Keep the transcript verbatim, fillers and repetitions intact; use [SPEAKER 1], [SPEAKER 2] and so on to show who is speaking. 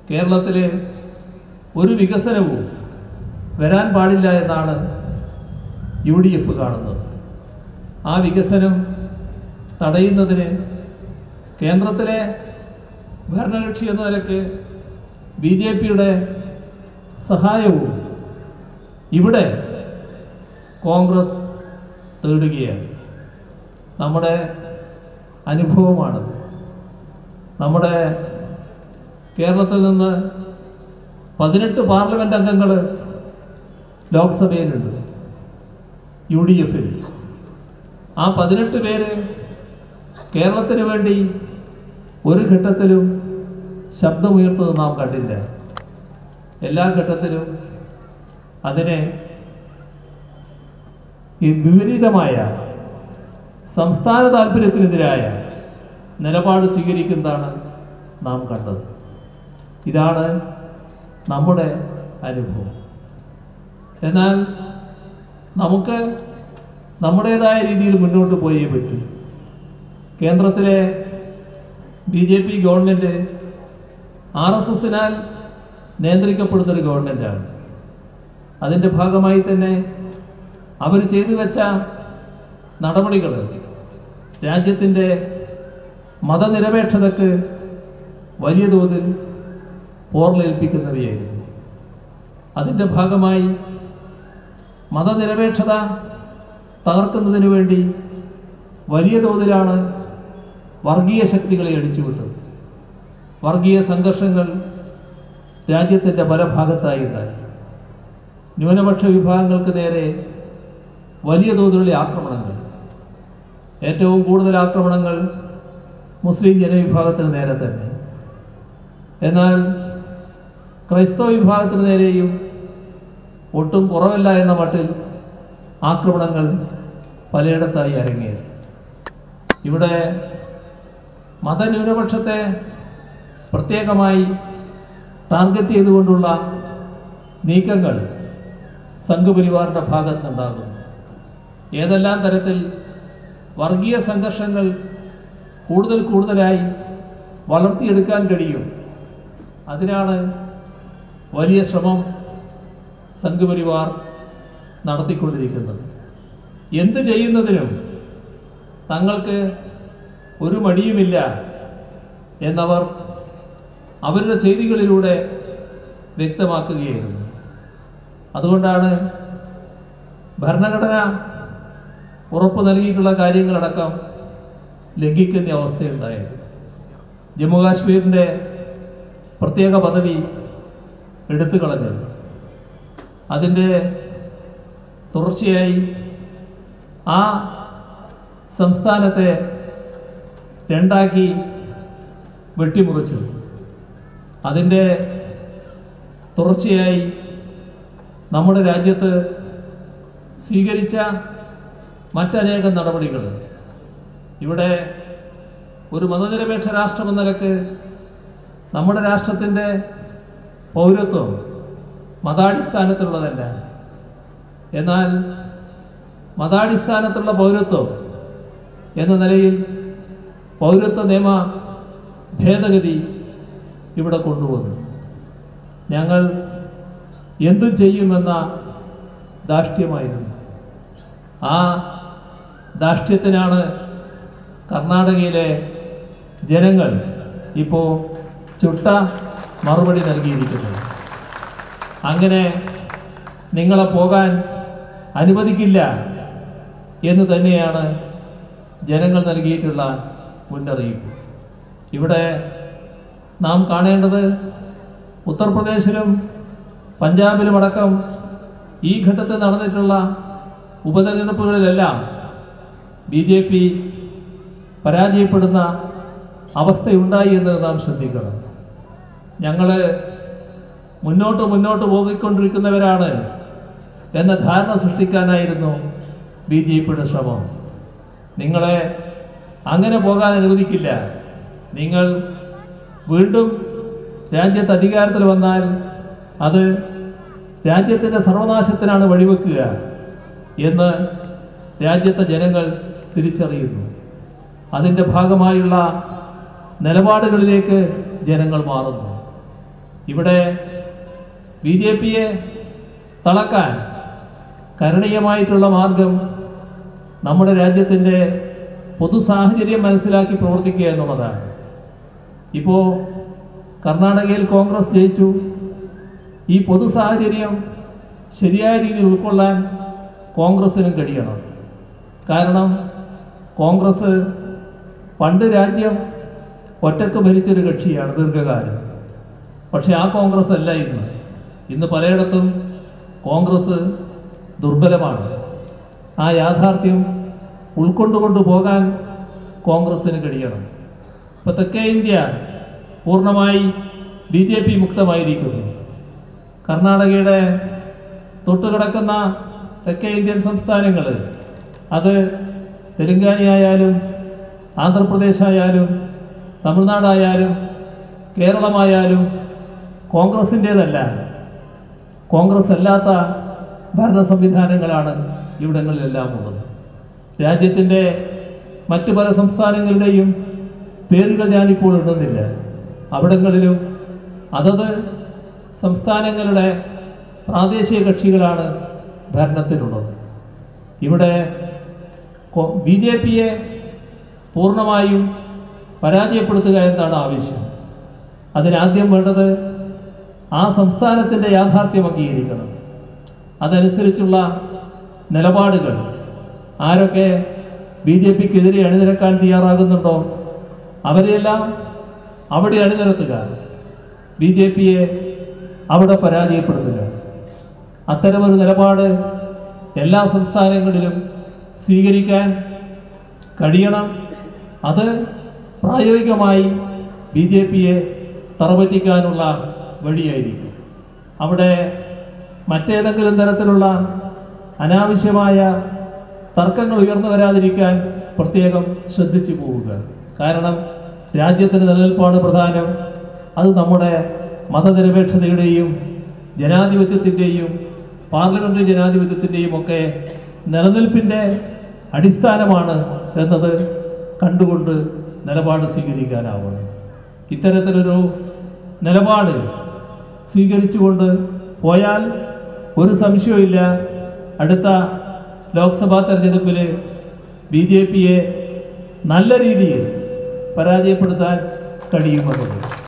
[SPEAKER 1] കേരളത്തിലെ ഒരു വികസനവും വരാൻ പാടില്ല എന്നാണ് യു ഡി എഫ് കാണുന്നത്. ആ വികസനം തടയുന്നതിന് കേന്ദ്രത്തിലെ ഭരണകക്ഷി എന്ന നിലയ്ക്ക് ബി ജെ പിയുടെ സഹായവും ഇവിടെ കോൺഗ്രസ് തേടുകയാണ്. നമ്മുടെ അനുഭവമാണ്. നമ്മുടെ കേരളത്തിൽ നിന്ന് പതിനെട്ട് പാർലമെന്റ് അംഗങ്ങൾ ലോക്സഭയിലുണ്ട് യു ഡി എഫിൽ. ആ പതിനെട്ട് പേര് കേരളത്തിന് വേണ്ടി ഒരു ഘട്ടത്തിലും ശബ്ദമുയർത്തുന്നത് നാം കണ്ടില്ല. എല്ലാ ഘട്ടത്തിലും അതിനെ ഈ വിപരീതമായ സംസ്ഥാന താല്പര്യത്തിനെതിരായ നിലപാട് സ്വീകരിക്കുന്നതാണ് നാം കണ്ടത്. ഇതാണ് നമ്മുടെ അനുഭവം. എന്നാൽ നമുക്ക് നമ്മുടേതായ രീതിയിൽ മുന്നോട്ട് പോയേ പറ്റൂ. കേന്ദ്രത്തിലെ B J P government R S എസിനാൽ നിയന്ത്രിക്കപ്പെടുന്നൊരു ഗവൺമെൻറ്റാണ്. അതിൻ്റെ ഭാഗമായി തന്നെ അവർ ചെയ്തു വെച്ച നടപടികൾ രാജ്യത്തിൻ്റെ മതനിരപേക്ഷതയ്ക്ക് വലിയ തോതിൽ പോർലേൽപ്പിക്കുന്നവയായിരുന്നു. അതിൻ്റെ ഭാഗമായി മതനിരപേക്ഷത തകർക്കുന്നതിന് വേണ്ടി വലിയ തോതിലാണ് വർഗീയ ശക്തികളെ അടിച്ചുവിട്ടത്. വർഗീയ സംഘർഷങ്ങൾ രാജ്യത്തിൻ്റെ പല ഭാഗത്തായി ഉണ്ടായി. ന്യൂനപക്ഷ വിഭാഗങ്ങൾക്ക് നേരെ വലിയ തോതിലുള്ള ആക്രമണങ്ങൾ, ഏറ്റവും കൂടുതൽ ആക്രമണങ്ങൾ മുസ്ലിം ജനവിഭാഗത്തിന് നേരെ തന്നെ. എന്നാൽ ക്രൈസ്തവ വിഭാഗത്തിന് നേരെയും ഒട്ടും കുറവല്ല എന്ന മട്ടിൽ ആക്രമണങ്ങൾ പലയിടത്തായി അരങ്ങേറി. ഇവിടെ മതന്യൂനപക്ഷത്തെ പ്രത്യേകമായി ടാർഗറ്റ് ചെയ്തുകൊണ്ടുള്ള നീക്കങ്ങൾ സംഘപരിവാറിൻ്റെ ഭാഗത്തുനിന്നുണ്ടാകുന്നു. ഏതെല്ലാം തരത്തിൽ വർഗീയ സംഘർഷങ്ങൾ കൂടുതൽ കൂടുതലായി വളർത്തിയെടുക്കാൻ കഴിയും, അതിനാണ് വലിയ ശ്രമം സംഘപരിവാർ നടത്തിക്കൊണ്ടിരിക്കുന്നത്. എന്ത് ചെയ്യുന്നതിനും തങ്ങൾക്ക് ഒരു മടിയുമില്ല എന്നവർ അവരുടെ ചെയ്തികളിലൂടെ വ്യക്തമാക്കുകയായിരുന്നു. അതുകൊണ്ടാണ് ഭരണഘടന ഉറപ്പ് നൽകിയിട്ടുള്ള കാര്യങ്ങളടക്കം ലംഘിക്കുന്ന അവസ്ഥയുണ്ടായത്. ജമ്മു കാശ്മീരിൻ്റെ പ്രത്യേക പദവി എടുത്തു കളഞ്ഞത്, അതിൻ്റെ തുടർച്ചയായി ആ സംസ്ഥാനത്തെ രണ്ടാക്കി വെട്ടിമുറിച്ചു, അതിൻ്റെ തുടർച്ചയായി നമ്മുടെ രാജ്യത്ത് സ്വീകരിച്ച മറ്റനേകം നടപടികൾ. ഇവിടെ ഒരു മതനിരപേക്ഷ രാഷ്ട്രം എന്ന നിലക്ക് നമ്മുടെ രാഷ്ട്രത്തിൻ്റെ പൗരത്വം മതാടിസ്ഥാനത്തിലുള്ളതല്ല. എന്നാൽ മതാടിസ്ഥാനത്തിലുള്ള പൗരത്വം എന്ന നിലയിൽ പൗരത്വ നിയമ ഭേദഗതി ഇവിടെ കൊണ്ടുവന്നു. ഞങ്ങൾ എന്തും ചെയ്യുമെന്ന ധാർഷ്ട്യമായിരുന്നു. ആ ധാർഷ്ട്യത്തിനാണ് കർണാടകയിലെ ജനങ്ങൾ ഇപ്പോൾ ചുട്ട മറുപടി നൽകിയിരിക്കുന്നത്. അങ്ങനെ നിങ്ങളെ പോകാൻ അനുവദിക്കില്ല എന്ന് തന്നെയാണ് ജനങ്ങൾ നൽകിയിട്ടുള്ള മുന്നറിയിപ്പ്. ഇവിടെ നാം കാണേണ്ടത് ഉത്തർപ്രദേശിലും പഞ്ചാബിലുമടക്കം ഈ ഘട്ടത്തിൽ നടന്നിട്ടുള്ള ഉപതെരഞ്ഞെടുപ്പുകളിലെല്ലാം ബി ജെ പി പരാജയപ്പെടുന്ന അവസ്ഥയുണ്ടായി എന്ന് നാം ശ്രദ്ധിക്കണം. ഞങ്ങൾ മുന്നോട്ട് മുന്നോട്ട് പോയിക്കൊണ്ടിരിക്കുന്നവരാണ് എന്ന ധാരണ സൃഷ്ടിക്കാനായിരുന്നു ബി ജെ പിയുടെ ശ്രമം. നിങ്ങളെ അങ്ങനെ പോകാൻ അനുവദിക്കില്ല, നിങ്ങൾ വീണ്ടും രാജ്യത്ത് അധികാരത്തിൽ വന്നാൽ അത് രാജ്യത്തിൻ്റെ സർവനാശത്തിനാണ് വഴിവെക്കുക എന്ന് രാജ്യത്തെ ജനങ്ങൾ തിരിച്ചറിയുന്നു. അതിൻ്റെ ഭാഗമായുള്ള നിലപാടുകളിലേക്ക് ജനങ്ങൾ മാറുന്നു. ഇവിടെ ബി ജെ പിയെ തളക്കാൻ കരണീയമായിട്ടുള്ള മാർഗം നമ്മുടെ രാജ്യത്തിൻ്റെ പൊതു സാഹചര്യം മനസ്സിലാക്കി പ്രവർത്തിക്കുക എന്നുള്ളതാണ്. ഇപ്പോൾ കർണാടകയിൽ കോൺഗ്രസ് ജയിച്ചു. ഈ പൊതു സാഹചര്യം ശരിയായ രീതിയിൽ ഉൾക്കൊള്ളാൻ കോൺഗ്രസിനും കഴിയണം. കാരണം കോൺഗ്രസ് പണ്ട് രാജ്യം ഒറ്റക്ക് ഭരിച്ചൊരു കക്ഷിയാണ് ദീർഘകാലം. പക്ഷെ ആ കോൺഗ്രസ് അല്ല ഇന്ന്. ഇന്ന് പലയിടത്തും കോൺഗ്രസ് ദുർബലമാണ്. ആ യാഥാർത്ഥ്യം ഉൾക്കൊണ്ടുകൊണ്ടു പോകാൻ കോൺഗ്രസിന് കഴിയണം. ഇപ്പോൾ തെക്കേ ഇന്ത്യ പൂർണ്ണമായി ബി ജെ പി മുക്തമായിരിക്കുന്നു. കർണാടകയുടെ തൊട്ടുകിടക്കുന്ന തെക്കേ ഇന്ത്യൻ സംസ്ഥാനങ്ങൾ, അത് തെലുങ്കാനയായാലും ആന്ധ്രാപ്രദേശായാലും തമിഴ്നാടായാലും കേരളമായാലും കോൺഗ്രസിൻ്റേതല്ല. കോൺഗ്രസ് അല്ലാത്ത ഭരണ സംവിധാനങ്ങളാണ് ഇവിടങ്ങളിലെല്ലാം ഉള്ളത്. രാജ്യത്തിൻ്റെ മറ്റു പല സംസ്ഥാനങ്ങളുടെയും പേരുകൾ ഞാനിപ്പോൾ ഇടുന്നില്ല. അവിടങ്ങളിലും അതത് സംസ്ഥാനങ്ങളുടെ പ്രാദേശിക കക്ഷികളാണ് ഭരണത്തിലുള്ളത്. ഇവിടെ ബി ജെ പിയെ പൂർണ്ണമായും പരാജയപ്പെടുത്തുക എന്നതാണ് ആവശ്യം. അതിനാദ്യം വേണ്ടത് ആ സംസ്ഥാനത്തിൻ്റെ യാഥാർത്ഥ്യം അംഗീകരിക്കണം. അതനുസരിച്ചുള്ള നിലപാടുകൾ ആരൊക്കെ ബി ജെ പിക്കെതിരെ അണിനിരക്കാൻ തയ്യാറാകുന്നുണ്ടോ അവരെയെല്ലാം അവിടെ അണിനിരത്തുക, ബി ജെ പിയെ അവിടെ പരാജയപ്പെടുത്തുക. അത്തരമൊരു നിലപാട് എല്ലാ സംസ്ഥാനങ്ങളിലും സ്വീകരിക്കാൻ കഴിയണം. അത് പ്രായോഗികമായി ബി ജെ പിയെ തറപറ്റിക്കാനുള്ള വഴിയായിരിക്കും. അവിടെ മറ്റേതെങ്കിലും തരത്തിലുള്ള അനാവശ്യമായ തർക്കങ്ങൾ ഉയർന്നു വരാതിരിക്കാൻ പ്രത്യേകം ശ്രദ്ധിച്ചു പോവുക. കാരണം രാജ്യത്തിന് നിലനിൽപ്പാണ് പ്രധാനം. അത് നമ്മുടെ മതനിരപേക്ഷതയുടെയും ജനാധിപത്യത്തിൻ്റെയും പാർലമെൻ്ററി ജനാധിപത്യത്തിൻ്റെയും ഒക്കെ നിലനിൽപ്പിൻ്റെ അടിസ്ഥാനമാണ് എന്നത് കണ്ടുകൊണ്ട് നിലപാട് സ്വീകരിക്കാനാവണം. ഇത്തരത്തിലൊരു നിലപാട് സ്വീകരിച്ചുകൊണ്ട് പോയാൽ ഒരു സംശയവുമില്ല, അടുത്ത ലോക്സഭാ തെരഞ്ഞെടുപ്പിൽ ബി ജെ പിയെ നല്ല രീതിയിൽ പരാജയപ്പെടുത്താൻ കഴിയുമെന്നത്.